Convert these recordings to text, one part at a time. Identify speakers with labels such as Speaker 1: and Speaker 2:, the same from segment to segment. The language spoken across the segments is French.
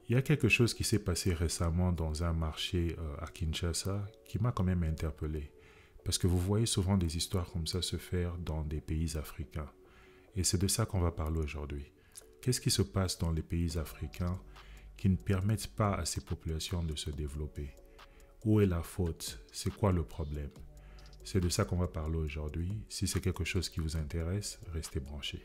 Speaker 1: Il y a quelque chose qui s'est passé récemment dans un marché à Kinshasa qui m'a quand même interpellé. Parce que vous voyez souvent des histoires comme ça se faire dans des pays africains. Et c'est de ça qu'on va parler aujourd'hui. Qu'est-ce qui se passe dans les pays africains qui ne permettent pas à ces populations de se développer? Où est la faute? C'est quoi le problème? C'est de ça qu'on va parler aujourd'hui. Si c'est quelque chose qui vous intéresse, restez branchés.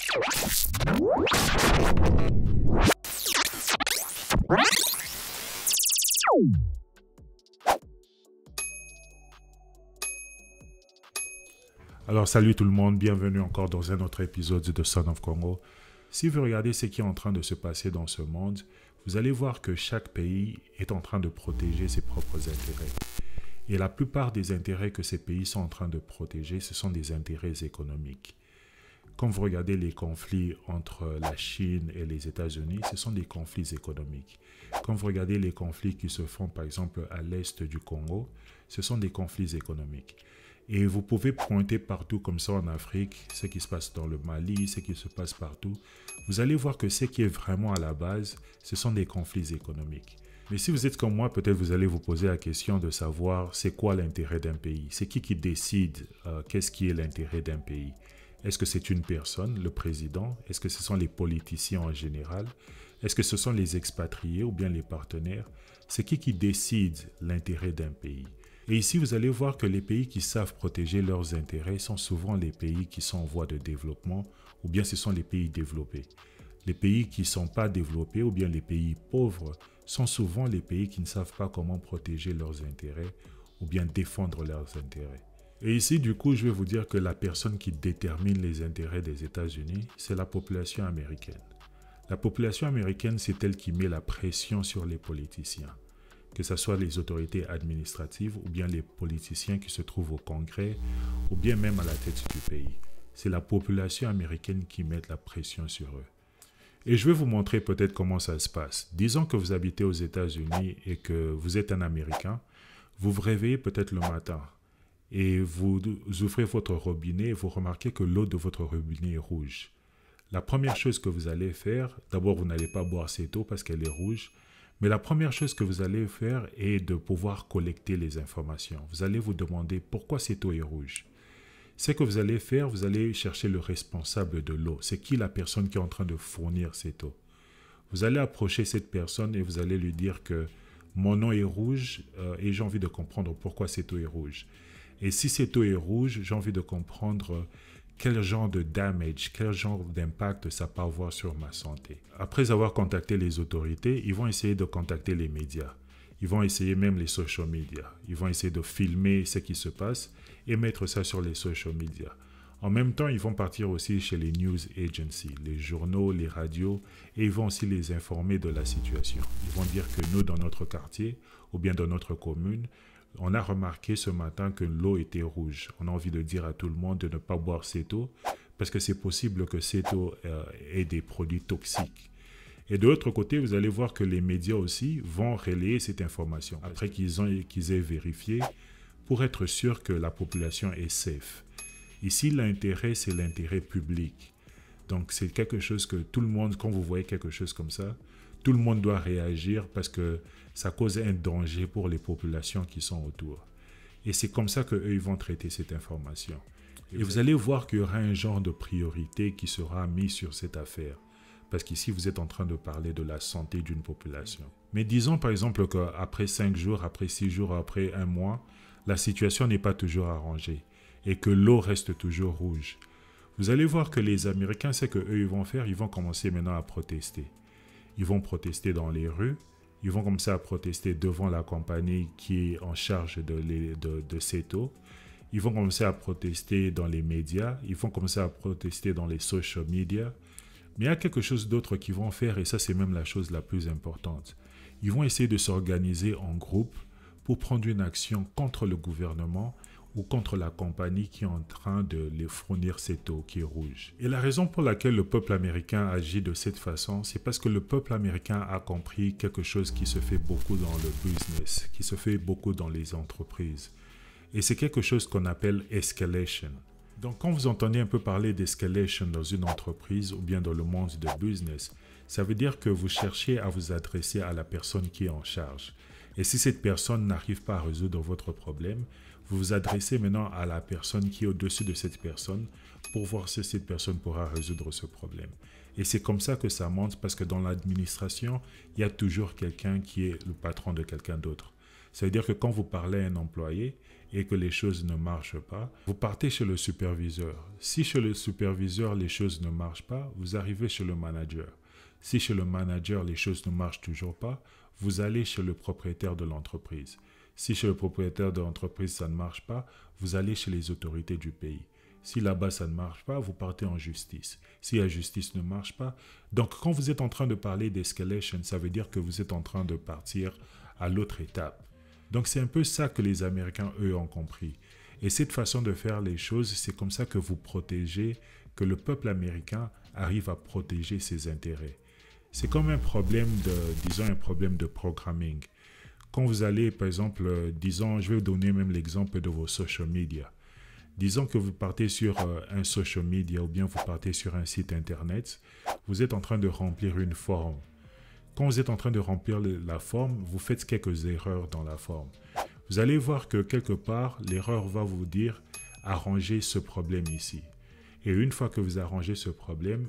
Speaker 1: Alors salut tout le monde, bienvenue encore dans un autre épisode de Son of Congo. Si vous regardez ce qui est en train de se passer dans ce monde, vous allez voir que chaque pays est en train de protéger ses propres intérêts. Et la plupart des intérêts que ces pays sont en train de protéger, ce sont des intérêts économiques. Quand vous regardez les conflits entre la Chine et les États-Unis, ce sont des conflits économiques. Quand vous regardez les conflits qui se font par exemple à l'est du Congo, ce sont des conflits économiques. Et vous pouvez pointer partout comme ça en Afrique, ce qui se passe dans le Mali, ce qui se passe partout. Vous allez voir que ce qui est vraiment à la base, ce sont des conflits économiques. Mais si vous êtes comme moi, peut-être vous allez vous poser la question de savoir c'est quoi l'intérêt d'un pays. C'est qui décide qu'est-ce qui est l'intérêt d'un pays? Est-ce que c'est une personne, le président? Est-ce que ce sont les politiciens en général? Est-ce que ce sont les expatriés ou bien les partenaires? C'est qui décide l'intérêt d'un pays? Et ici, vous allez voir que les pays qui savent protéger leurs intérêts sont souvent les pays qui sont en voie de développement ou bien ce sont les pays développés. Les pays qui ne sont pas développés ou bien les pays pauvres sont souvent les pays qui ne savent pas comment protéger leurs intérêts ou bien défendre leurs intérêts. Et ici, du coup, je vais vous dire que la personne qui détermine les intérêts des États-Unis, c'est la population américaine. La population américaine, c'est elle qui met la pression sur les politiciens, que ce soit les autorités administratives ou bien les politiciens qui se trouvent au Congrès ou bien même à la tête du pays. C'est la population américaine qui met la pression sur eux. Et je vais vous montrer peut-être comment ça se passe. Disons que vous habitez aux États-Unis et que vous êtes un Américain. Vous vous réveillez peut-être le matin et vous ouvrez votre robinet et vous remarquez que l'eau de votre robinet est rouge. La première chose que vous allez faire, d'abord vous n'allez pas boire cette eau parce qu'elle est rouge, mais la première chose que vous allez faire est de pouvoir collecter les informations. Vous allez vous demander pourquoi cette eau est rouge. Ce que vous allez faire, vous allez chercher le responsable de l'eau. C'est qui la personne qui est en train de fournir cette eau? Vous allez approcher cette personne et vous allez lui dire que mon eau est rouge et j'ai envie de comprendre pourquoi cette eau est rouge. Et si cette eau est rouge, j'ai envie de comprendre quel genre de damage, quel genre d'impact ça peut avoir sur ma santé. Après avoir contacté les autorités, ils vont essayer de contacter les médias. Ils vont essayer même les social media. Ils vont essayer de filmer ce qui se passe et mettre ça sur les social media. En même temps, ils vont partir aussi chez les news agencies, les journaux, les radios, et ils vont aussi les informer de la situation. Ils vont dire que nous, dans notre quartier ou bien dans notre commune, on a remarqué ce matin que l'eau était rouge. On a envie de dire à tout le monde de ne pas boire cette eau parce que c'est possible que cette eau ait des produits toxiques. Et de l'autre côté, vous allez voir que les médias aussi vont relayer cette information après qu'ils aient vérifié pour être sûr que la population est safe. Ici, l'intérêt, c'est l'intérêt public. Donc, c'est quelque chose que tout le monde, quand vous voyez quelque chose comme ça, tout le monde doit réagir parce que ça cause un danger pour les populations qui sont autour. Et c'est comme ça qu'eux, ils vont traiter cette information. Et vous allez voir qu'il y aura un genre de priorité qui sera mis sur cette affaire. Parce qu'ici, vous êtes en train de parler de la santé d'une population. Mais disons par exemple qu'après 5 jours, après 6 jours, après 1 mois, la situation n'est pas toujours arrangée et que l'eau reste toujours rouge. Vous allez voir que les Américains, c'est qu'eux, ils vont faire, ils vont commencer maintenant à protester. Ils vont protester dans les rues, ils vont commencer à protester devant la compagnie qui est en charge de cette eau. Ils vont commencer à protester dans les médias, ils vont commencer à protester dans les social media. Mais il y a quelque chose d'autre qu'ils vont faire, et ça c'est même la chose la plus importante. Ils vont essayer de s'organiser en groupe pour prendre une action contre le gouvernement ou contre la compagnie qui est en train de les fournir cette eau qui est rouge. Et la raison pour laquelle le peuple américain agit de cette façon, c'est parce que le peuple américain a compris quelque chose qui se fait beaucoup dans le business, qui se fait beaucoup dans les entreprises. Et c'est quelque chose qu'on appelle escalation. Donc quand vous entendez un peu parler d'escalation dans une entreprise ou bien dans le monde de business, Ça veut dire que vous cherchez à vous adresser à la personne qui est en charge. Et si cette personne n'arrive pas à résoudre votre problème, vous vous adressez maintenant à la personne qui est au-dessus de cette personne pour voir si cette personne pourra résoudre ce problème. Et c'est comme ça que ça monte, parce que dans l'administration, il y a toujours quelqu'un qui est le patron de quelqu'un d'autre. Ça veut dire que quand vous parlez à un employé et que les choses ne marchent pas, vous partez chez le superviseur. Si chez le superviseur, les choses ne marchent pas, vous arrivez chez le manager. Si chez le manager, les choses ne marchent toujours pas, vous allez chez le propriétaire de l'entreprise. Si chez le propriétaire de l'entreprise, ça ne marche pas, vous allez chez les autorités du pays. Si là-bas, ça ne marche pas, vous partez en justice. Si la justice ne marche pas... Donc, quand vous êtes en train de parler d'escalation, ça veut dire que vous êtes en train de partir à l'autre étape. Donc, c'est un peu ça que les Américains, eux, ont compris. Et cette façon de faire les choses, c'est comme ça que vous protégez, que le peuple américain arrive à protéger ses intérêts. C'est comme un problème disons, un problème de programming. Quand vous allez, par exemple, disons, je vais vous donner même l'exemple de vos social media. Disons que vous partez sur un social media ou bien vous partez sur un site internet, vous êtes en train de remplir une forme. Quand vous êtes en train de remplir la forme, vous faites quelques erreurs dans la forme. Vous allez voir que quelque part, l'erreur va vous dire « arrangez ce problème ici ». Et une fois que vous arrangez ce problème,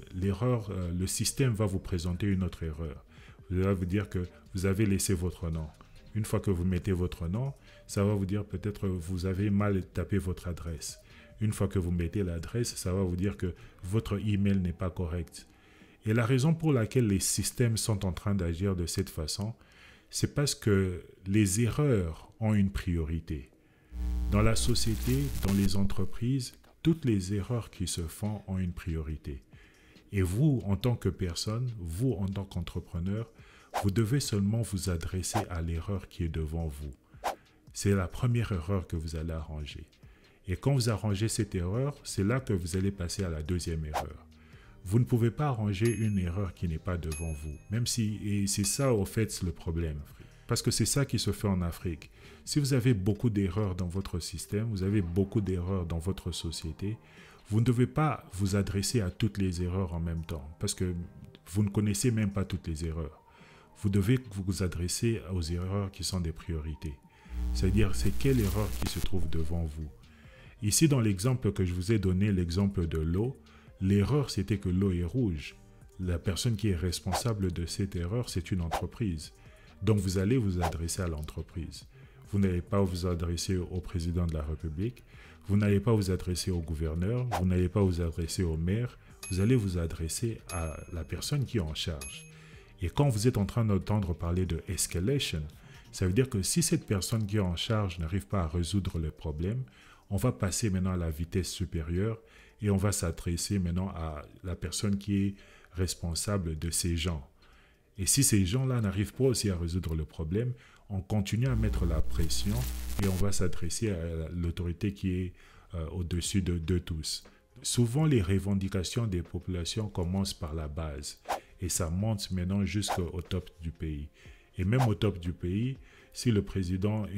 Speaker 1: le système va vous présenter une autre erreur. Il va vous dire que vous avez laissé votre nom. Une fois que vous mettez votre nom, ça va vous dire peut-être vous avez mal tapé votre adresse. Une fois que vous mettez l'adresse, ça va vous dire que votre email n'est pas correct. Et la raison pour laquelle les systèmes sont en train d'agir de cette façon, c'est parce que les erreurs ont une priorité. Dans la société, dans les entreprises, toutes les erreurs qui se font ont une priorité. Et vous, en tant que personne, vous, en tant qu'entrepreneur, vous devez seulement vous adresser à l'erreur qui est devant vous. C'est la première erreur que vous allez arranger. Et quand vous arrangez cette erreur, c'est là que vous allez passer à la deuxième erreur. Vous ne pouvez pas arranger une erreur qui n'est pas devant vous. Même si, et c'est ça au fait le problème. Parce que c'est ça qui se fait en Afrique. Si vous avez beaucoup d'erreurs dans votre système, vous avez beaucoup d'erreurs dans votre société, vous ne devez pas vous adresser à toutes les erreurs en même temps. Parce que vous ne connaissez même pas toutes les erreurs. Vous devez vous adresser aux erreurs qui sont des priorités. C'est-à-dire, c'est quelle erreur qui se trouve devant vous. Ici, dans l'exemple que je vous ai donné, l'exemple de l'eau, l'erreur, c'était que l'eau est rouge. La personne qui est responsable de cette erreur, c'est une entreprise. Donc, vous allez vous adresser à l'entreprise. Vous n'allez pas vous adresser au président de la République. Vous n'allez pas vous adresser au gouverneur. Vous n'allez pas vous adresser au maire. Vous allez vous adresser à la personne qui est en charge. Et quand vous êtes en train d'entendre parler de escalation, ça veut dire que si cette personne qui est en charge n'arrive pas à résoudre le problème, on va passer maintenant à la vitesse supérieure et on va s'adresser maintenant à la personne qui est responsable de ces gens. Et si ces gens-là n'arrivent pas aussi à résoudre le problème, on continue à mettre la pression et on va s'adresser à l'autorité qui est au-dessus de tous. Souvent, les revendications des populations commencent par la base et ça monte maintenant jusqu'au top du pays. Et même au top du pays, si le président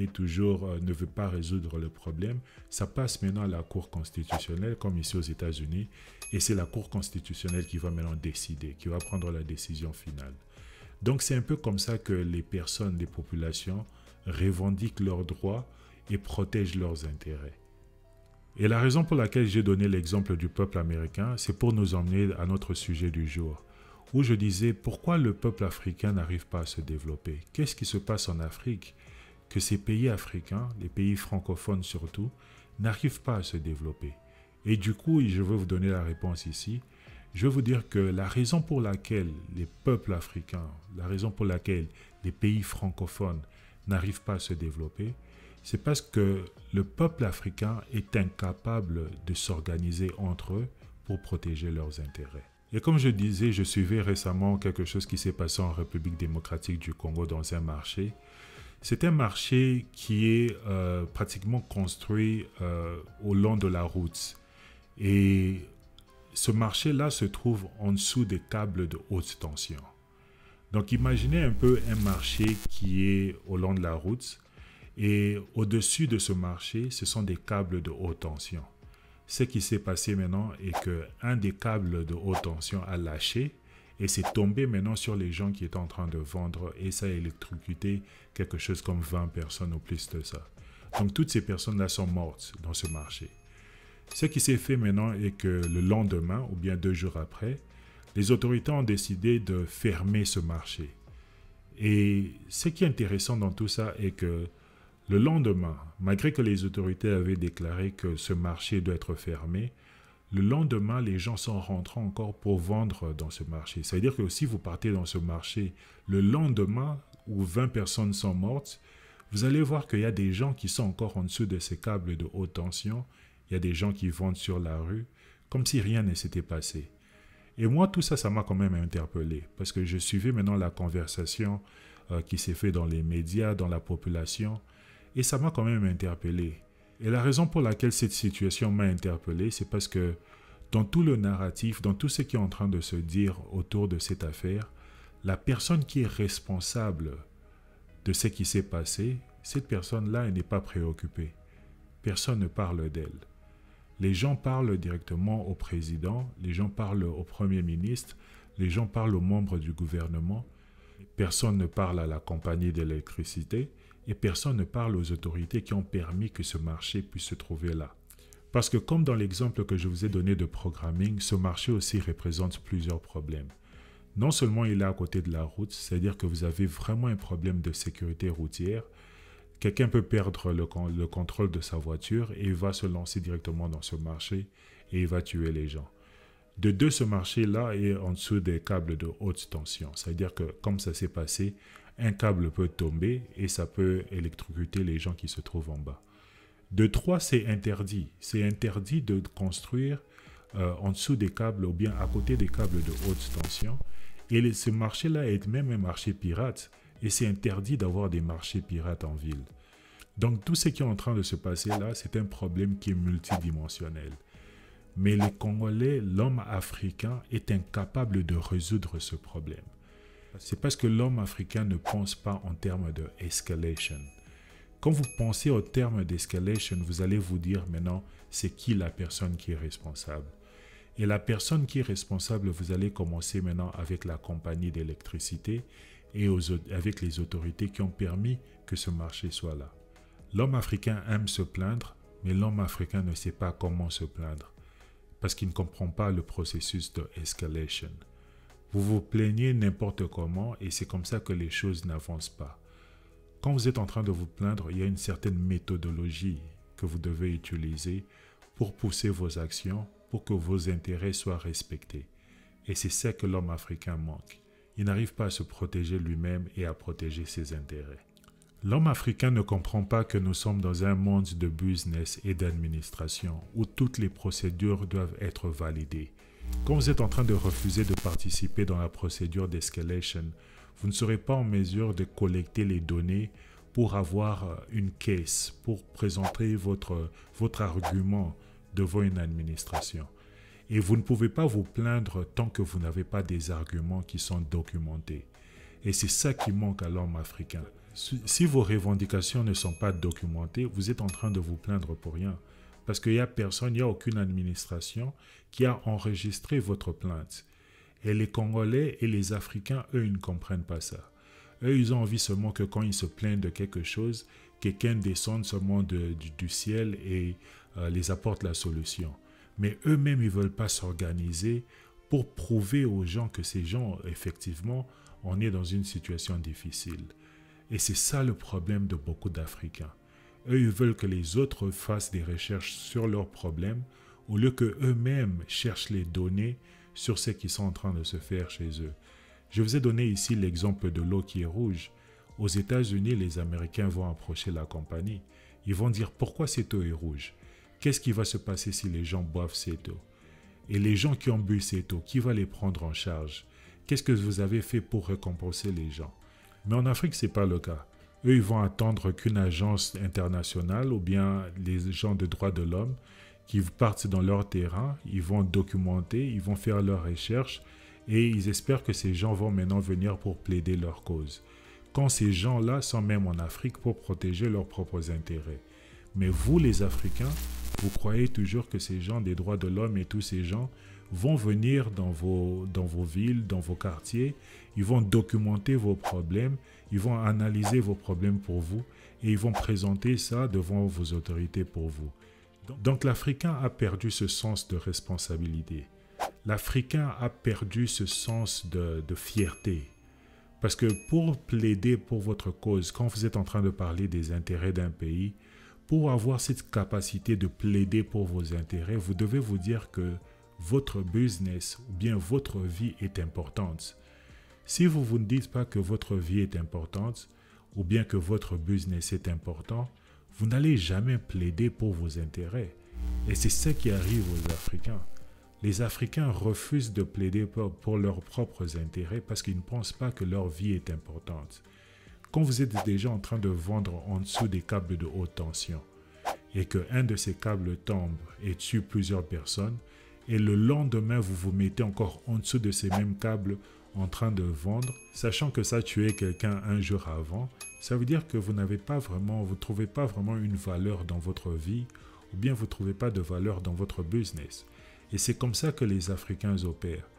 Speaker 1: ne veut pas résoudre le problème, ça passe maintenant à la Cour constitutionnelle, comme ici aux États-Unis, et c'est la Cour constitutionnelle qui va maintenant décider, qui va prendre la décision finale. Donc c'est un peu comme ça que les personnes, les populations, revendiquent leurs droits et protègent leurs intérêts. Et la raison pour laquelle j'ai donné l'exemple du peuple américain, c'est pour nous emmener à notre sujet du jour, où je disais pourquoi le peuple africain n'arrive pas à se développer. Qu'est-ce qui se passe en Afrique que ces pays africains, les pays francophones surtout, n'arrivent pas à se développer? Et du coup, je vais vous donner la réponse ici. Je vais vous dire que la raison pour laquelle les peuples africains, la raison pour laquelle les pays francophones n'arrivent pas à se développer, c'est parce que le peuple africain est incapable de s'organiser entre eux pour protéger leurs intérêts. Et comme je disais, je suivais récemment quelque chose qui s'est passé en République démocratique du Congo dans un marché. C'est un marché qui est pratiquement construit au long de la route. Et ce marché-là se trouve en dessous des câbles de haute tension. Donc imaginez un peu un marché qui est au long de la route et au-dessus de ce marché, ce sont des câbles de haute tension. Ce qui s'est passé maintenant est qu'un des câbles de haute tension a lâché Et c'est tombé maintenant sur les gens qui étaient en train de vendre et ça a électrocuté quelque chose comme 20 personnes ou plus de ça. Donc toutes ces personnes-là sont mortes dans ce marché. Ce qui s'est fait maintenant est que le lendemain, ou bien 2 jours après, les autorités ont décidé de fermer ce marché. Et ce qui est intéressant dans tout ça est que le lendemain, malgré que les autorités avaient déclaré que ce marché doit être fermé, le lendemain, les gens sont rentrés encore pour vendre dans ce marché. C'est-à-dire que si vous partez dans ce marché le lendemain où 20 personnes sont mortes, vous allez voir qu'il y a des gens qui sont encore en dessous de ces câbles de haute tension. Il y a des gens qui vendent sur la rue, comme si rien ne s'était passé. Et moi, tout ça, ça m'a quand même interpellé, parce que je suivais maintenant la conversation qui s'est faite dans les médias, dans la population, et ça m'a quand même interpellé. Et la raison pour laquelle cette situation m'a interpellé, c'est parce que dans tout le narratif, dans tout ce qui est en train de se dire autour de cette affaire, la personne qui est responsable de ce qui s'est passé, cette personne-là, elle n'est pas préoccupée. Personne ne parle d'elle. Les gens parlent directement au président, les gens parlent au premier ministre, les gens parlent aux membres du gouvernement. Personne ne parle à la compagnie d'électricité et personne ne parle aux autorités qui ont permis que ce marché puisse se trouver là. Parce que comme dans l'exemple que je vous ai donné de programming, ce marché aussi représente plusieurs problèmes. Non seulement il est à côté de la route, c'est-à-dire que vous avez vraiment un problème de sécurité routière. Quelqu'un peut perdre le contrôle de sa voiture et il va se lancer directement dans ce marché et il va tuer les gens. De deux, ce marché-là est en dessous des câbles de haute tension. C'est-à-dire que comme ça s'est passé, un câble peut tomber et ça peut électrocuter les gens qui se trouvent en bas. De trois, c'est interdit. C'est interdit de construire en dessous des câbles ou bien à côté des câbles de haute tension. Et ce marché-là est même un marché pirate. Et c'est interdit d'avoir des marchés pirates en ville. Donc tout ce qui est en train de se passer là, c'est un problème qui est multidimensionnel. Mais les Congolais, l'homme africain, est incapable de résoudre ce problème. C'est parce que l'homme africain ne pense pas en termes de escalation. Quand vous pensez au terme d'escalation, vous allez vous dire maintenant, c'est qui la personne qui est responsable. Et la personne qui est responsable, vous allez commencer maintenant avec la compagnie d'électricité et avec les autorités qui ont permis que ce marché soit là. L'homme africain aime se plaindre, mais l'homme africain ne sait pas comment se plaindre, parce qu'il ne comprend pas le processus de escalation. Vous vous plaignez n'importe comment et c'est comme ça que les choses n'avancent pas. Quand vous êtes en train de vous plaindre, il y a une certaine méthodologie que vous devez utiliser pour pousser vos actions, pour que vos intérêts soient respectés. Et c'est ça que l'homme africain manque. Il n'arrive pas à se protéger lui-même et à protéger ses intérêts. L'homme africain ne comprend pas que nous sommes dans un monde de business et d'administration où toutes les procédures doivent être validées. Quand vous êtes en train de refuser de participer dans la procédure d'escalation, vous ne serez pas en mesure de collecter les données pour avoir une caisse, pour présenter votre argument devant une administration. Et vous ne pouvez pas vous plaindre tant que vous n'avez pas des arguments qui sont documentés. Et c'est ça qui manque à l'homme africain. Si vos revendications ne sont pas documentées, vous êtes en train de vous plaindre pour rien. Parce qu'il n'y a personne, il n'y a aucune administration qui a enregistré votre plainte. Et les Congolais et les Africains, eux, ils ne comprennent pas ça. Eux, ils ont envie seulement que quand ils se plaignent de quelque chose, quelqu'un descende seulement du ciel et les apporte la solution. Mais eux-mêmes, ils ne veulent pas s'organiser pour prouver aux gens que ces gens, effectivement, on est dans une situation difficile. Et c'est ça le problème de beaucoup d'Africains. Eux, ils veulent que les autres fassent des recherches sur leurs problèmes au lieu qu'eux-mêmes cherchent les données sur ce qui sont en train de se faire chez eux. Je vous ai donné ici l'exemple de l'eau qui est rouge. Aux États-Unis, les Américains vont approcher la compagnie. Ils vont dire pourquoi cette eau est rouge. Qu'est-ce qui va se passer si les gens boivent cette eau? Et les gens qui ont bu cette eau, qui va les prendre en charge? Qu'est-ce que vous avez fait pour récompenser les gens? Mais en Afrique, ce n'est pas le cas. Eux, ils vont attendre qu'une agence internationale ou bien les gens de droits de l'homme qui partent dans leur terrain, ils vont documenter, ils vont faire leurs recherches et ils espèrent que ces gens vont maintenant venir pour plaider leur cause. Quand ces gens-là sont même en Afrique pour protéger leurs propres intérêts. Mais vous, les Africains, vous croyez toujours que ces gens des droits de l'homme et tous ces gens vont venir dans vos villes, dans vos quartiers, ils vont documenter vos problèmes, ils vont analyser vos problèmes pour vous et ils vont présenter ça devant vos autorités pour vous. Donc l'Africain a perdu ce sens de responsabilité. L'Africain a perdu ce sens de fierté. Parce que pour plaider pour votre cause, quand vous êtes en train de parler des intérêts d'un pays, pour avoir cette capacité de plaider pour vos intérêts, vous devez vous dire que votre business ou bien votre vie est importante. Si vous ne dites pas que votre vie est importante ou bien que votre business est important, vous n'allez jamais plaider pour vos intérêts. Et c'est ce qui arrive aux Africains. Les Africains refusent de plaider pour leurs propres intérêts parce qu'ils ne pensent pas que leur vie est importante. Quand vous êtes déjà en train de vendre en dessous des câbles de haute tension et qu'un de ces câbles tombe et tue plusieurs personnes, et le lendemain vous vous mettez encore en dessous de ces mêmes câbles en train de vendre, sachant que ça a tué quelqu'un un jour avant, ça veut dire que vous ne trouvez pas vraiment une valeur dans votre vie ou bien vous ne trouvez pas de valeur dans votre business. Et c'est comme ça que les Africains opèrent.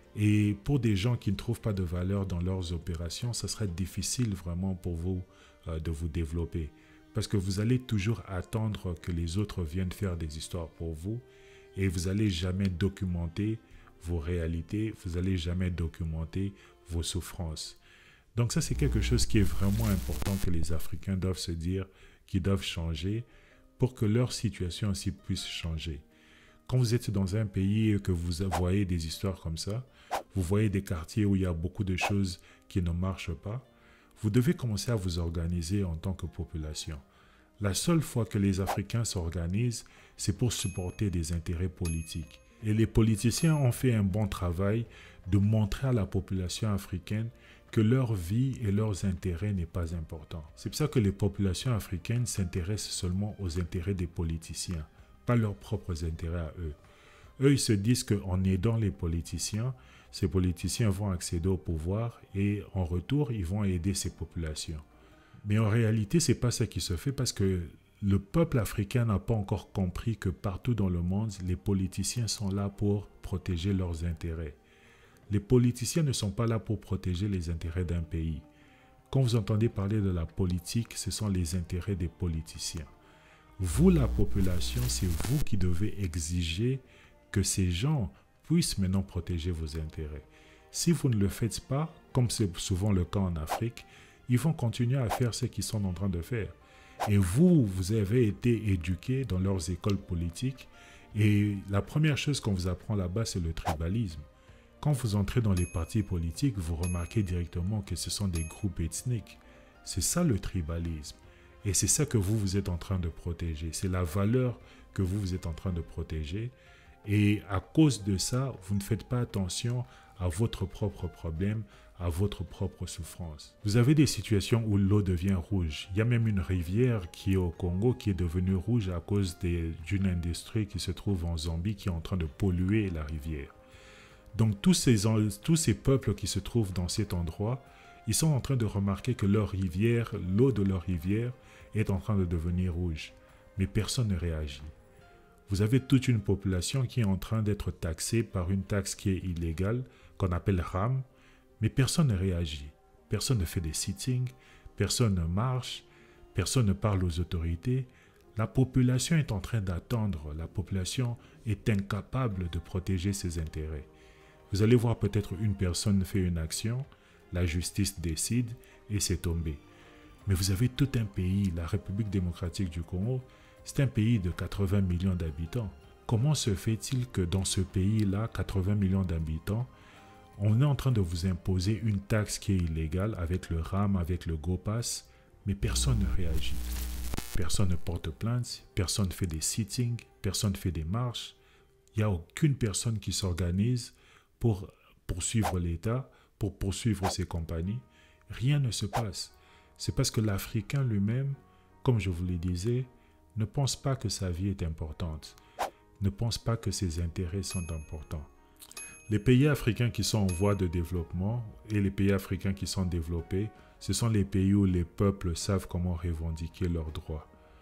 Speaker 1: Et pour des gens qui ne trouvent pas de valeur dans leurs opérations, ça serait difficile vraiment pour vous de vous développer. Parce que vous allez toujours attendre que les autres viennent faire des histoires pour vous et vous n'allez jamais documenter vos réalités, vous n'allez jamais documenter vos souffrances. Donc ça, c'est quelque chose qui est vraiment important que les Africains doivent se dire, qu'ils doivent changer pour que leur situation aussi puisse changer. Quand vous êtes dans un pays et que vous voyez des histoires comme ça, vous voyez des quartiers où il y a beaucoup de choses qui ne marchent pas, vous devez commencer à vous organiser en tant que population. La seule fois que les Africains s'organisent, c'est pour supporter des intérêts politiques. Et les politiciens ont fait un bon travail de montrer à la population africaine que leur vie et leurs intérêts n'est pas important. C'est pour ça que les populations africaines s'intéressent seulement aux intérêts des politiciens, pas leurs propres intérêts à eux. Eux, ils se disent qu'en aidant les politiciens, ces politiciens vont accéder au pouvoir et en retour, ils vont aider ces populations. Mais en réalité, ce n'est pas ça qui se fait parce que le peuple africain n'a pas encore compris que partout dans le monde, les politiciens sont là pour protéger leurs intérêts. Les politiciens ne sont pas là pour protéger les intérêts d'un pays. Quand vous entendez parler de la politique, ce sont les intérêts des politiciens. Vous, la population, c'est vous qui devez exiger que ces gens puissent maintenant protéger vos intérêts. Si vous ne le faites pas, comme c'est souvent le cas en Afrique, ils vont continuer à faire ce qu'ils sont en train de faire. Et vous avez été éduqués dans leurs écoles politiques et la première chose qu'on vous apprend là-bas, c'est le tribalisme. Quand vous entrez dans les partis politiques, vous remarquez directement que ce sont des groupes ethniques. C'est ça le tribalisme. Et c'est ça que vous êtes en train de protéger. C'est la valeur que vous êtes en train de protéger. Et à cause de ça, vous ne faites pas attention à votre propre problème, à votre propre souffrance. Vous avez des situations où l'eau devient rouge. Il y a même une rivière qui est au Congo qui est devenue rouge à cause d'une industrie qui se trouve en Zambie qui est en train de polluer la rivière. Donc tous ces peuples qui se trouvent dans cet endroit, ils sont en train de remarquer que leur rivière, l'eau de leur rivière est en train de devenir rouge. Mais personne ne réagit. Vous avez toute une population qui est en train d'être taxée par une taxe qui est illégale, qu'on appelle RAM, mais personne ne réagit. Personne ne fait des sittings, personne ne marche, personne ne parle aux autorités. La population est en train d'attendre. La population est incapable de protéger ses intérêts. Vous allez voir peut-être une personne fait une action, la justice décide et c'est tombé. Mais vous avez tout un pays, la République démocratique du Congo, c'est un pays de 80 millions d'habitants. Comment se fait-il que dans ce pays-là, 80 millions d'habitants, on est en train de vous imposer une taxe qui est illégale avec le RAM, avec le GoPass, mais personne ne réagit. Personne ne porte plainte, personne ne fait des sittings, personne ne fait des marches. Il n'y a aucune personne qui s'organise pour poursuivre l'État, pour poursuivre ses compagnies. Rien ne se passe. C'est parce que l'Africain lui-même, comme je vous le disais, ne pense pas que sa vie est importante, ne pense pas que ses intérêts sont importants. Les pays africains qui sont en voie de développement et les pays africains qui sont développés, ce sont les pays où les peuples savent comment revendiquer leurs droits.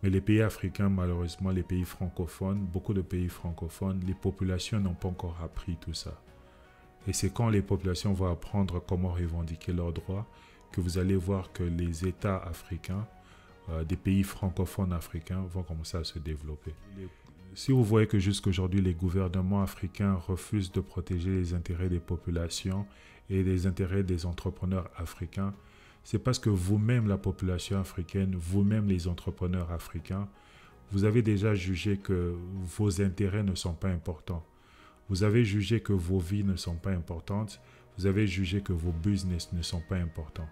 Speaker 1: Mais les pays africains, malheureusement, les pays francophones, beaucoup de pays francophones, les populations n'ont pas encore appris tout ça. Et c'est quand les populations vont apprendre comment revendiquer leurs droits que vous allez voir que les États africains, des pays francophones africains vont commencer à se développer. Si vous voyez que jusqu'aujourd'hui, les gouvernements africains refusent de protéger les intérêts des populations et les intérêts des entrepreneurs africains, c'est parce que vous-même, la population africaine, vous-même, les entrepreneurs africains, vous avez déjà jugé que vos intérêts ne sont pas importants. Vous avez jugé que vos vies ne sont pas importantes. Vous avez jugé que vos business ne sont pas importants.